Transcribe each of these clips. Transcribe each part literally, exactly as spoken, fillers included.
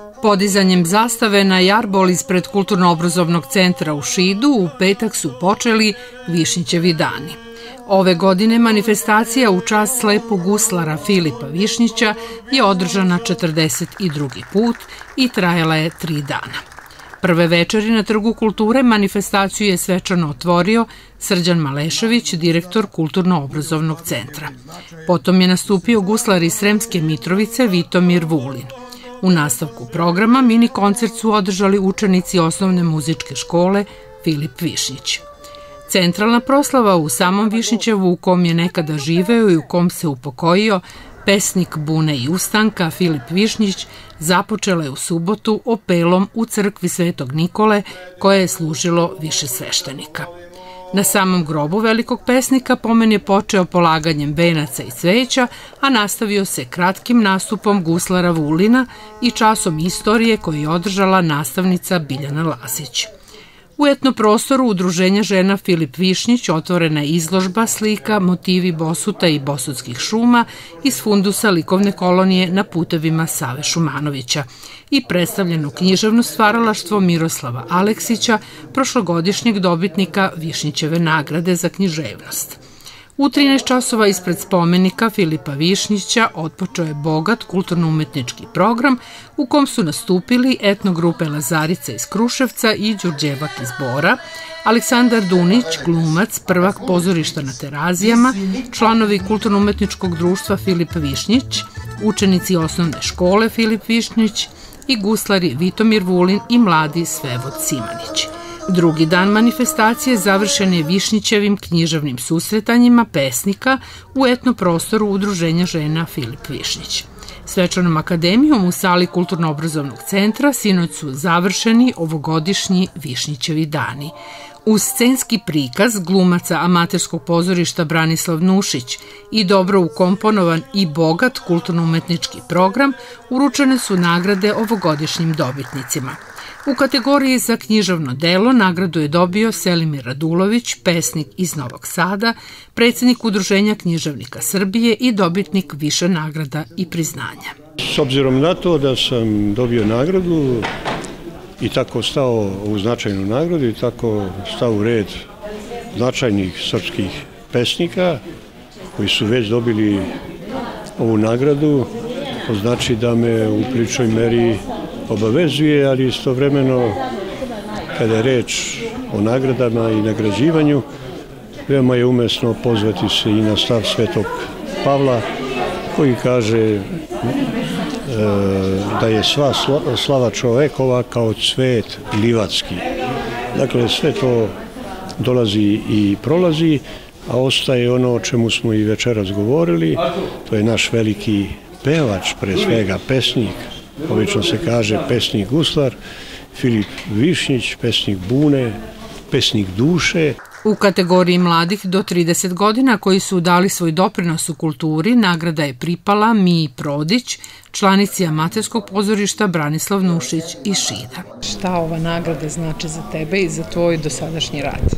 Podizanjem zastave na jarbol ispred Kulturno-obrazovnog centra u Šidu u petak su počeli Višnjićevi dani. Ove godine manifestacija u čast slepog guslara Filipa Višnjića je održana četrdeset drugi put i trajala je tri dana. Prve večeri na Trgu kulture manifestaciju je svečano otvorio Srđan Malešević, direktor Kulturno-obrazovnog centra. Potom je nastupio guslar iz Sremske Mitrovice Vitomir Vulin. U nastavku programa mini koncert su održali učenici osnovne muzičke škole Filip Višnjić. Centralna proslava u samom Višnjićevu, u kom je nekada živeo i u kom se upokojio pesnik Bune i ustanka Filip Višnjić, započela je u subotu opelom u crkvi Svetog Nikole, koje je služilo više sveštenika. Na samom grobu velikog pesnika pomen je počeo polaganjem venaca i cveća, a nastavio se kratkim nastupom guslara Vulina i časom istorije koji je održala nastavnica Biljana Lazić. U etnoprostoru Udruženja žena Filip Višnjić otvorena je izložba slika motivi Bosuta i bosutskih šuma iz fundusa likovne kolonije na putevima Save Šumanovića i predstavljeno književno stvaralaštvo Miroslava Aleksića, prošlogodišnjeg dobitnika Višnjićeve nagrade za književnost. U trinaest časova ispred spomenika Filipa Višnjića otpočeo je bogat kulturno-umetnički program u kom su nastupili etnogrupe Lazarica iz Kruševca i Đurđevak iz Bora, Aleksandar Dunić, glumac, prvak pozorišta na Terazijama, članovi kulturno-umetničkog društva Filip Višnjić, učenici osnovne škole Filip Višnjić i guslari Vitomir Vulin i mladi Svevod Simanić. Drugi dan manifestacije završen je Višnjićevim književnim susretanjima pesnika u etnoprostoru Udruženja žena Filip Višnjić. Svečanom akademijom u sali Kulturno-obrazovnog centra sinoć su završeni ovogodišnji Višnjićevi dani. Uz scenski prikaz glumaca amaterskog pozorišta Branislav Nušić i dobro ukomponovan i bogat kulturno-umetnički program, uručene su nagrade ovogodišnjim dobitnicima. U kategoriji za književno delo nagradu je dobio Selimir Radulović, pesnik iz Novog Sada, predsjednik Udruženja književnika Srbije i dobitnik više nagrada i priznanja. S obzirom na to da sam dobio nagradu i tako stao u značajnu nagradu i tako stao u red značajnih srpskih pesnika koji su već dobili ovu nagradu, to znači da me u priličnoj meri obavezuje, ali istovremeno kada je reč o nagradama i nagrađivanju, veoma je umesno pozvati se i na stav Svetog Pavla koji kaže da je sva slava čovekova kao cvet livatski. Dakle, sve to dolazi i prolazi, a ostaje ono o čemu smo i večeras govorili, to je naš veliki pevač, pre svega pesnik, obično se kaže pesnik guslar, Filip Višnjić, pesnik Bune, pesnik duše. U kategoriji mladih do trideset godina koji su dali svoj doprinos u kulturi, nagrada je pripala Miji Prodić, članici amaterskog pozorišta Branislav Nušić iz Šida. Šta ova nagrada znači za tebe i za tvoj dosadašnji rad?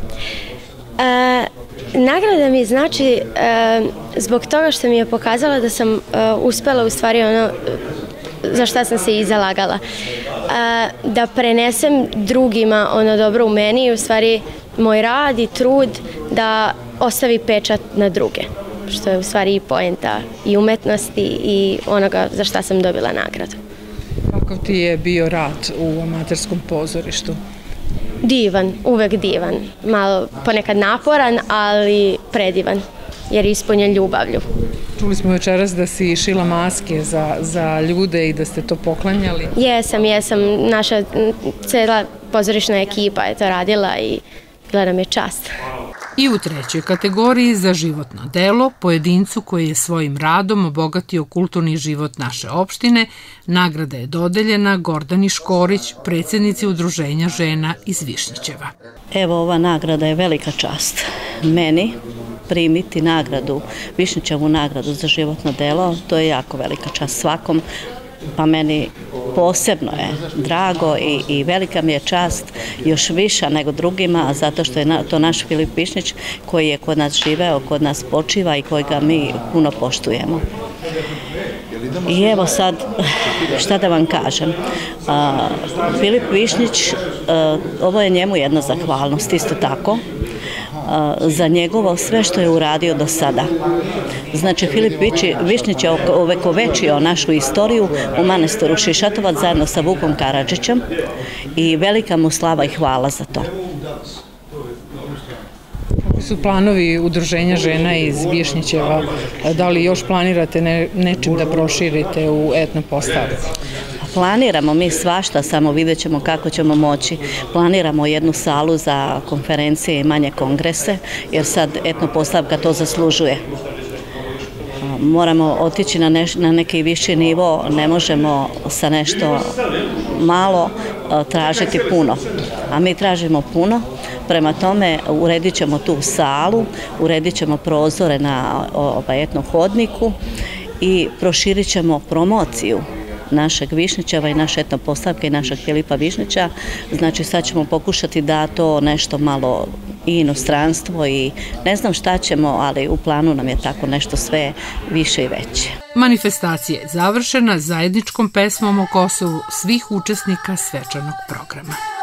E, nagrada mi znači e, zbog toga što mi je pokazala da sam e, uspela u stvari ono za šta sam se i zalagala. E, da prenesem drugima ono dobro u meni i u stvari moj rad i trud da ostavi pečat na druge, što je u stvari i poenta i umetnosti i onoga za šta sam dobila nagradu. Kakav ti je bio rad u amaterskom pozorištu? Divan, uvek divan. Malo ponekad naporan, ali predivan, jer je ispunjen ljubavlju. Čuli smo večeras da si šila maske za, za ljude i da ste to poklanjali. Jesam, jesam. Naša cela pozorišna ekipa je to radila i bila nam je čast. I u trećoj kategoriji za životno delo, pojedincu koji je svojim radom obogatio kulturni život naše opštine, nagrada je dodeljena Gordani Škorić, predsjednici Udruženja žena iz Višnjićeva. Evo, ova nagrada je velika čast meni. Primiti nagradu, Višnjićevu nagradu za životno delo, to je jako velika čast svakom, pa meni posebno je drago i, i velika mi je čast, još viša nego drugima, zato što je na, to naš Filip Višnjić koji je kod nas živeo, kod nas počiva i kojega mi puno poštujemo. I evo sad, šta da vam kažem, Filip Višnjić, ovo je njemu jedna zahvalnost, isto tako, za njegovo sve što je uradio do sada. Znači, Filip Višnjić je ovekovečio našu istoriju u manastiru Šišatovac zajedno sa Vukom Karadžićem i velika mu slava i hvala za to. Su planovi udruženja žena iz Višnjićeva, da li još planirate nečim da proširite u etno postavci? Planiramo mi svašta, samo vidjet ćemo kako ćemo moći. Planiramo jednu salu za konferencije i manje kongrese, jer sad etno postavka to zaslužuje. Moramo otići na, neš, na neki viši nivo, ne možemo sa nešto malo tražiti puno, a mi tražimo puno. Prema tome uredit ćemo tu salu, uredit ćemo prozore na ovaj, etno hodniku i proširit ćemo promociju našeg Višnjićeva i naše etno postavke i našeg Filipa Višnjića. Znači sad ćemo pokušati da to nešto malo i inostranstvo i ne znam šta ćemo, ali u planu nam je tako nešto sve više i veće. Manifestacija je završena zajedničkom pesmom o Kosovu svih učesnika svečanog programa.